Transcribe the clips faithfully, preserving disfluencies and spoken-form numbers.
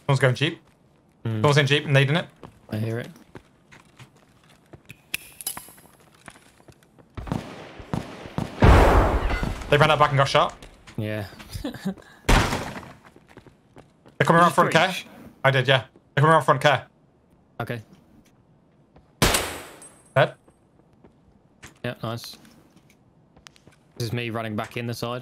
Someone's going Jeep. Mm. Someone's in Jeep and nading it. I hear it. They ran out back and got shot. Yeah. They're coming around front care. I did, yeah. They're coming around front care. Okay. Dead. Yeah, nice. This is me running back in the side.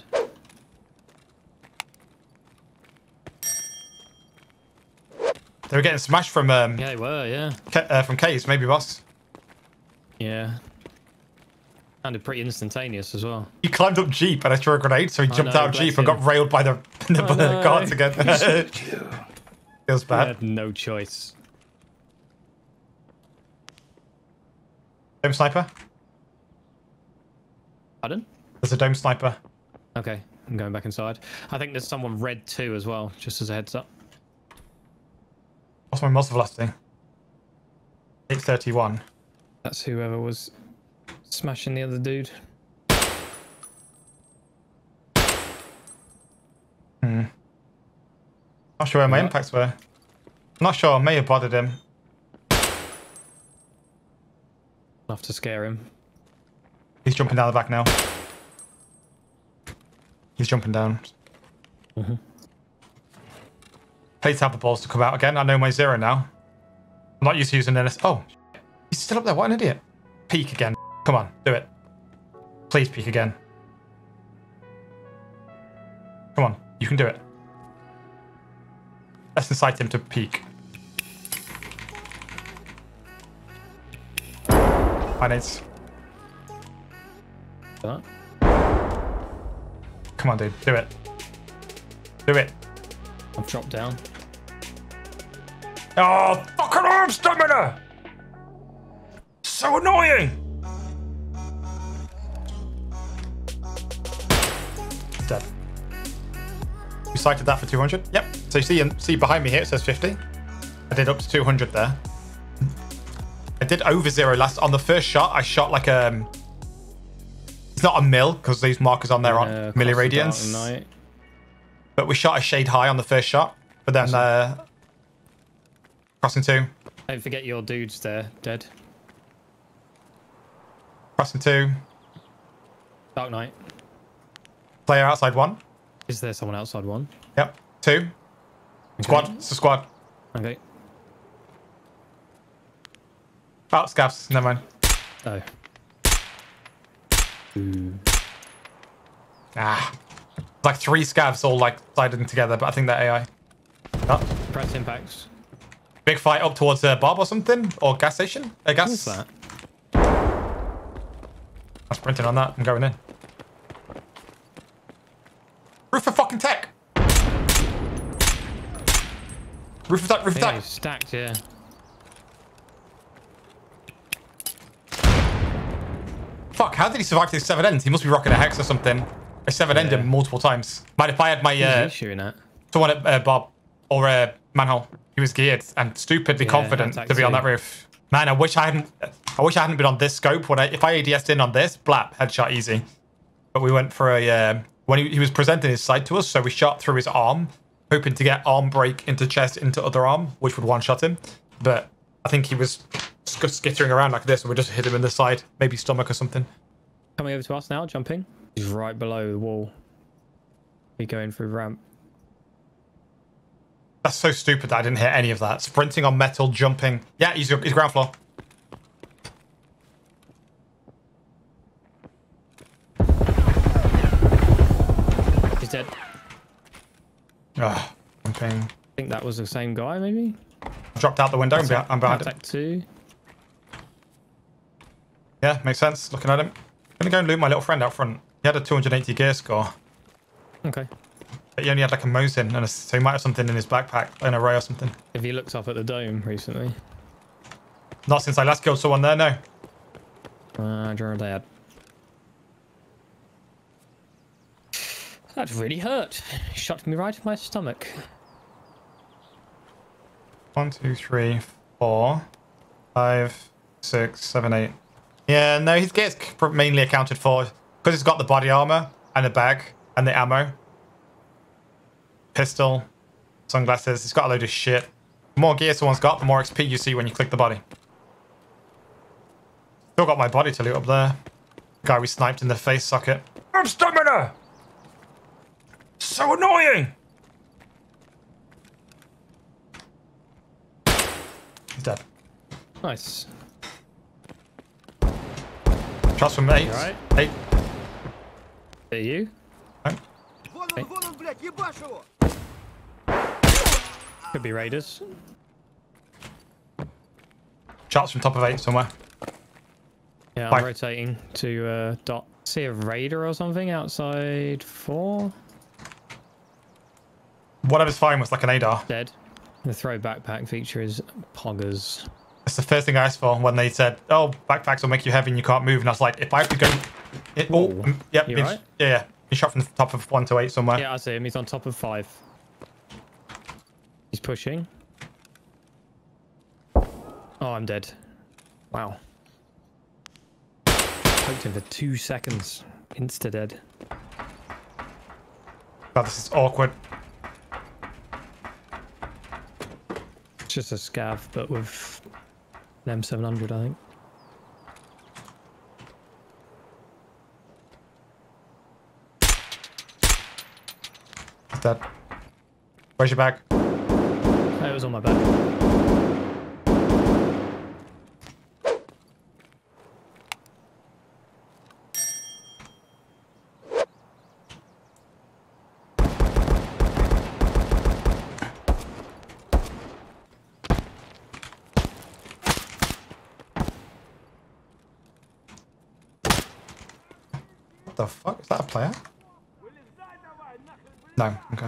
They were getting smashed from um Yeah, they were, yeah. K uh, from K's, maybe boss. Yeah. Sounded pretty instantaneous as well. He climbed up Jeep and I threw a grenade, so he I jumped know, out of bless Jeep and him. got railed by the, the, Oh, the no. guards again. Feels I bad. had no choice. Dome sniper. Pardon? There's a dome sniper. Okay, I'm going back inside. I think there's someone red too as well, just as a heads up. What's my muzzle velocity? eight thirty-one. That's whoever was smashing the other dude. Hmm. Not sure where my What? impacts were. Not sure. I may have bothered him. Enough to scare him. He's jumping down the back now. He's jumping down. Mm-hmm. Play tap the balls to come out again. I know my zero now. I'm not used to using this. Oh, he's still up there. What an idiot. Peek again. Come on, do it. Please peek again. Come on, you can do it. Let's incite him to peek. Finance. That? Come on, dude. Do it. Do it. I've dropped down. Oh, fucking arm stamina! So annoying! Dead. You sighted that for two hundred? Yep. So you see, see behind me here, it says fifty. I did up to two hundred there. I did over zero last. On the first shot, I shot like a... It's not a mill, because these markers on there aren't Uh, milliradians. But we shot a shade high on the first shot. But then... Uh, crossing two. Don't forget your dude's there, dead. Crossing two. Dark Knight. Player outside one. Is there someone outside one? Yep. Two. Okay. Squad. It's a squad. Okay. Oh, scavs. Never mind. Oh. Ooh. Ah. Like three scavs all like siding together, but I think they're A I. Oh. Press impacts. Big fight up towards a bar or something? Or gas station? A gas? What's that? I'm sprinting on that. I'm going in. Roof of fucking tech! Roof of tech, roof of Yeah, tech! he's stacked, yeah. Fuck, how did he survive these seven ends? He must be rocking a hex or something. I seven ended Yeah. him multiple times. Mind if I had my... Who's Uh, he shooting at? someone at uh, Bob or uh, Manhole. He was geared and stupidly Yeah, confident attack to be on two. that roof. Man, I wish I hadn't. I wish I hadn't been on this scope. When I, if I A D S'd in on this, blap, headshot easy. But we went for a uh, when he, he was presenting his sight to us, so we shot through his arm, hoping to get arm break into chest into other arm, which would one shot him. But I think he was sk skittering around like this, and we just hit him in the side, maybe stomach or something. Coming over to us now, jumping. He's right below the wall. He going through ramp. That's so stupid that I didn't hit any of that. Sprinting on metal, jumping. Yeah, he's, he's ground floor. He's dead. Ugh, jumping. I think that was the same guy, maybe? Dropped out the window. I'm, behind, I'm behind him. Attack two. Yeah, makes sense. Looking at him. I'm gonna go and loot my little friend out front. He had a two hundred eighty gear score. Okay. But he only had like a Mosin, and a, so he might have something in his backpack, an array or something. Have you looked up at the dome recently? Not since I last killed someone there, no. Uh, you're dead. That really hurt. Shot me right in my stomach. One, two, three, four, five, six, seven, eight. Yeah, no, his gear's mainly accounted for because it's got the body armor and the bag and the ammo. Pistol. Sunglasses. He's got a load of shit. The more gear someone's got, the more X P you see when you click the body. Still got my body to loot up there. Guy we sniped in the face socket. I'm stamina! So annoying! He's dead. Nice. Shots from eight. Right. Eight. Are you? Okay. Could be raiders. Shots from top of eight somewhere. Yeah, I'm Bye. rotating to uh, dot. See a raider or something outside four. Whatever's fine was like an A D A R. Dead. The throw backpack feature is poggers. It's the first thing I asked for when they said, "Oh, backpacks will make you heavy and you can't move." And I was like, "If I have to go, it, oh, Ooh. um, yep, You been- right? yeah, yeah." He shot from the top of one to eight somewhere. Yeah, I see him. He's on top of five. He's pushing. Oh, I'm dead. Wow. Poked him for two seconds. Insta dead. God, this is awkward. It's just a scav, but with an M seven hundred, I think. He's dead. Where's your bag? Oh, it was on my back. What the fuck? Is that a player? No, okay.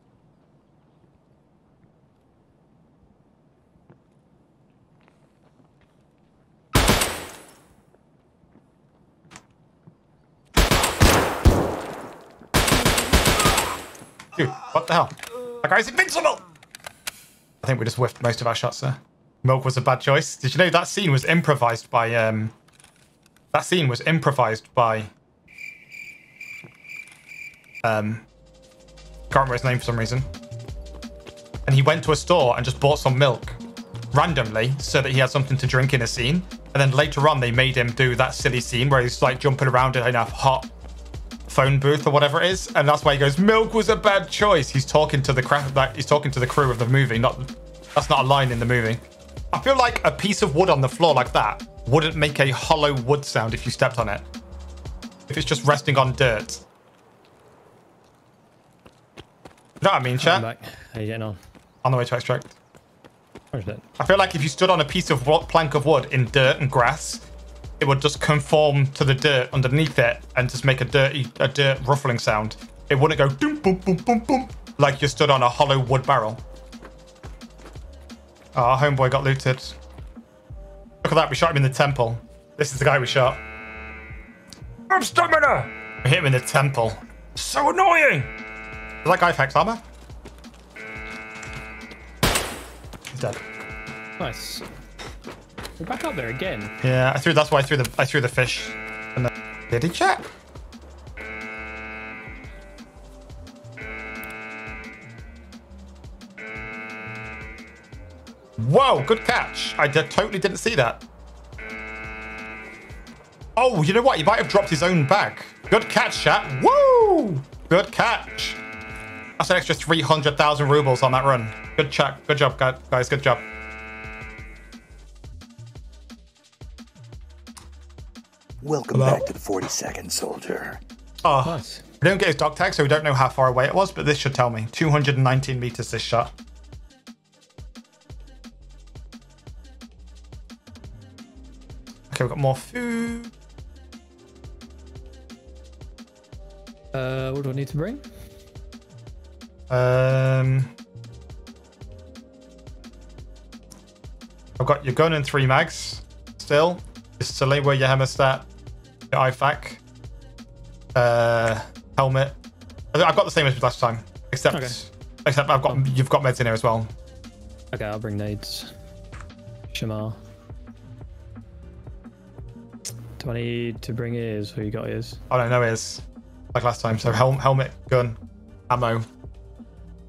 Dude, what the hell? That guy's invincible! I think we just whiffed most of our shots there. Milk was a bad choice. Did you know that scene was improvised by, um... That scene was improvised by... Um... Can't remember his name for some reason. And he went to a store and just bought some milk. Randomly, so that he had something to drink in a scene. And then later on, they made him do that silly scene where he's like jumping around in a hot phone booth or whatever it is, and that's why he goes, "Milk was a bad choice." He's talking to the craft, like he's talking to the crew of the movie. Not that's not a line in the movie. I feel like a piece of wood on the floor like that wouldn't make a hollow wood sound if you stepped on it. If it's just resting on dirt. You know what I mean, I'm chat? back. How you getting on? On the way to extract. Where's that? I feel like if you stood on a piece of wo- plank of wood in dirt and grass, it would just conform to the dirt underneath it and just make a dirty, a dirt ruffling sound. It wouldn't go boom, boom, boom, boom, boom, like you stood on a hollow wood barrel. Oh, our homeboy got looted. Look at that, we shot him in the temple. This is the guy we shot. I'm stamina! We hit him in the temple. So annoying! Is that guy Fex armor? He's dead. Nice. We're back up there again. Yeah, I threw. That's why I threw the. I threw the fish. And then, did he check? Whoa! Good catch. I did, totally didn't see that. Oh, you know what? He might have dropped his own bag. Good catch, chat. Woo! Good catch. That's an extra three hundred thousand rubles on that run. Good chat. Good job, guys. Good job. Welcome Hello? back to the forty-second soldier. Oh, Nice. we don't get his dog tag, so we don't know how far away it was, but this should tell me. two hundred nineteen meters this shot. Okay, we've got more food. Uh, what do I need to bring? Um, I've got your gun and three mags still. Just to label your hemostat, your I FAC, uh, helmet. I've got the same as last time, except Okay. except I've got you've got meds in here as well. Okay, I'll bring nades. Shamar. Do I need to bring ears? Who you got ears? Oh no, no ears like last time. So hel- helmet, gun, ammo,